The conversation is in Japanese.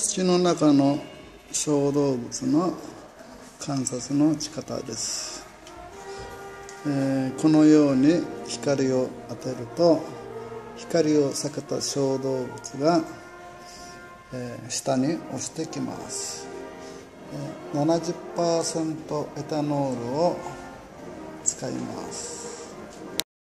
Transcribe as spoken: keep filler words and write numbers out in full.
土の中の小動物の観察の仕方です。えー、このように光を当てると、光を避けた小動物が、えー、下に落ちてきます。えー、ななじゅっパーセント エタノールを使います。